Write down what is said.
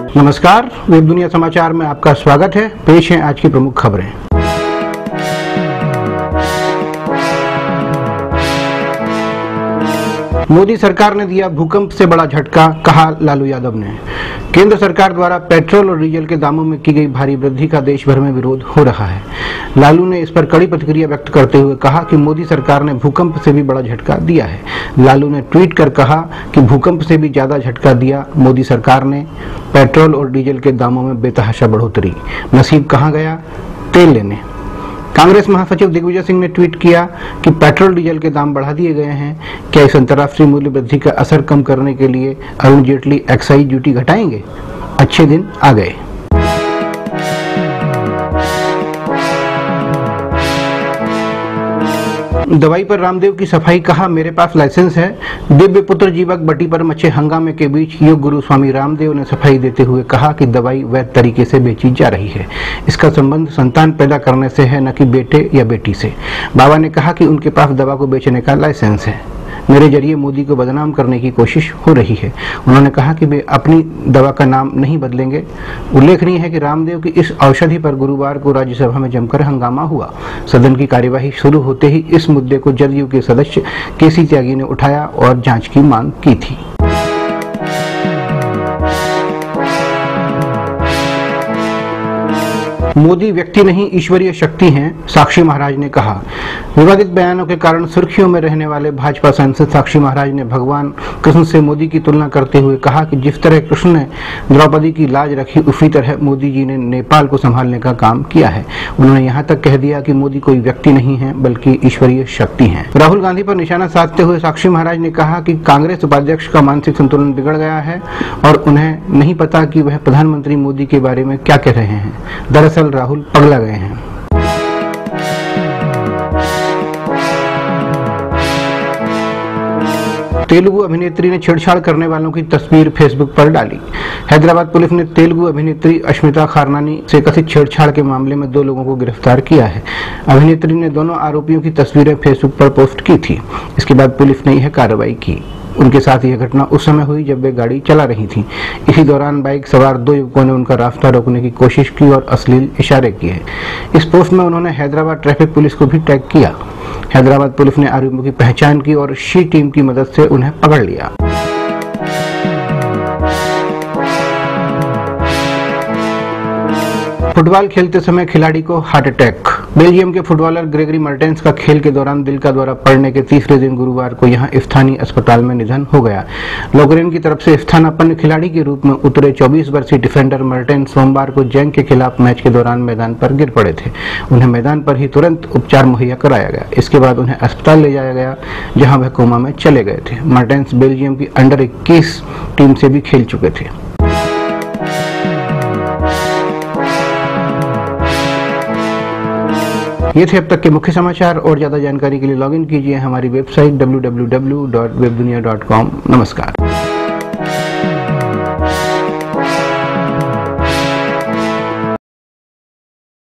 नमस्कार, वेब दुनिया समाचार में आपका स्वागत है। पेश है आज की प्रमुख खबरें। मोदी सरकार ने दिया भूकंप से बड़ा झटका, कहा लालू यादव ने। केंद्र सरकार द्वारा पेट्रोल और डीजल के दामों में की गई भारी वृद्धि का देश भर में विरोध हो रहा है। लालू ने इस पर कड़ी प्रतिक्रिया व्यक्त करते हुए कहा कि मोदी सरकार ने भूकंप से भी बड़ा झटका दिया है। लालू ने ट्वीट कर कहा कि भूकंप से भी ज्यादा झटका दिया मोदी सरकार ने। पेट्रोल और डीजल के दामों में बेतहाशा बढ़ोतरी, नसीब कहां गया तेल लेने। कांग्रेस महासचिव दिग्विजय सिंह ने ट्वीट किया कि पेट्रोल डीजल के दाम बढ़ा दिए गए हैं। क्या इस अंतर्राष्ट्रीय मूल्य वृद्धि का असर कम करने के लिए अरुण जेटली एक्साइज ड्यूटी घटाएंगे? अच्छे दिन आ गए। दवाई पर रामदेव की सफाई, कहा मेरे पास लाइसेंस है। दिव्य पुत्र जीवक बटी पर मचे हंगामे के बीच योग गुरु स्वामी रामदेव ने सफाई देते हुए कहा कि दवाई वैध तरीके से बेची जा रही है। इसका संबंध संतान पैदा करने से है, न कि बेटे या बेटी से। बाबा ने कहा कि उनके पास दवा को बेचने का लाइसेंस है। मेरे जरिए मोदी को बदनाम करने की कोशिश हो रही है। उन्होंने कहा कि वे अपनी दवा का नाम नहीं बदलेंगे। उल्लेखनीय है कि रामदेव की इस औषधि पर गुरुवार को राज्यसभा में जमकर हंगामा हुआ। सदन की कार्यवाही शुरू होते ही इस मुद्दे को जदयू के सदस्य केसी त्यागी ने उठाया और जांच की मांग की थी। मोदी व्यक्ति नहीं ईश्वरीय शक्ति हैं, साक्षी महाराज ने कहा। विवादित बयानों के कारण सुर्खियों में रहने वाले भाजपा सांसद साक्षी महाराज ने भगवान कृष्ण से मोदी की तुलना करते हुए कहा कि जिस तरह कृष्ण ने द्रौपदी की लाज रखी, उसी तरह मोदी जी ने नेपाल को संभालने का काम किया है। उन्होंने यहाँ तक कह दिया कि मोदी कोई व्यक्ति नहीं है बल्कि ईश्वरीय शक्ति है। राहुल गांधी पर निशाना साधते हुए साक्षी महाराज ने कहा कि कांग्रेस उपाध्यक्ष का मानसिक संतुलन बिगड़ गया है और उन्हें नहीं पता कि वह प्रधानमंत्री मोदी के बारे में क्या कह रहे हैं। दरअसल राहुल पगला गए हैं। तेलुगु अभिनेत्री ने छेड़छाड़ करने वालों की तस्वीर फेसबुक पर डाली। हैदराबाद पुलिस ने तेलुगु अभिनेत्री अश्मिता खारनानी से कथित छेड़छाड़ के मामले में 2 लोगों को गिरफ्तार किया है। अभिनेत्री ने दोनों आरोपियों की तस्वीरें फेसबुक पर पोस्ट की थी। इसके बाद पुलिस ने यह कार्रवाई की। उनके साथ यह घटना उस समय हुई जब वे गाड़ी चला रही थी। इसी दौरान बाइक सवार 2 युवकों ने उनका रास्ता रोकने की कोशिश की और अश्लील इशारे किए। इस पोस्ट में उन्होंने हैदराबाद ट्रैफिक पुलिस को भी टैग किया। हैदराबाद पुलिस ने आरोपियों की पहचान की और शी टीम की मदद से उन्हें पकड़ लिया। फुटबॉल खेलते समय खिलाड़ी को हार्ट अटैक। बेल्जियम के फुटबॉलर ग्रेगरी मर्टेंस का खेल के दौरान दिल का दौरा पड़ने के तीसरे दिन गुरुवार को यहां स्थानीय अस्पताल में निधन हो गया। लोकरेन की तरफ से स्थानापन्न खिलाड़ी के रूप में उतरे 24 वर्षीय डिफेंडर मर्टेंस सोमवार को जेंग के खिलाफ मैच के दौरान मैदान पर गिर पड़े थे। उन्हें मैदान पर ही तुरंत उपचार मुहैया कराया गया। इसके बाद उन्हें अस्पताल ले जाया गया, जहाँ वह कोमा में चले गए थे। मर्टेंस बेल्जियम की अंडर 21 टीम से भी खेल चुके थे। ये थे अब तक के मुख्य समाचार। और ज्यादा जानकारी के लिए लॉगिन कीजिए हमारी वेबसाइट www.webdunia.com। नमस्कार।